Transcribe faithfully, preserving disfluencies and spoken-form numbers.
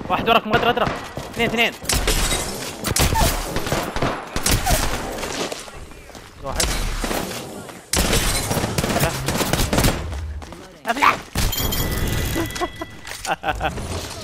واحد وراك مغدر غدرة. اثنين اثنين. واحد. افلح. افلح.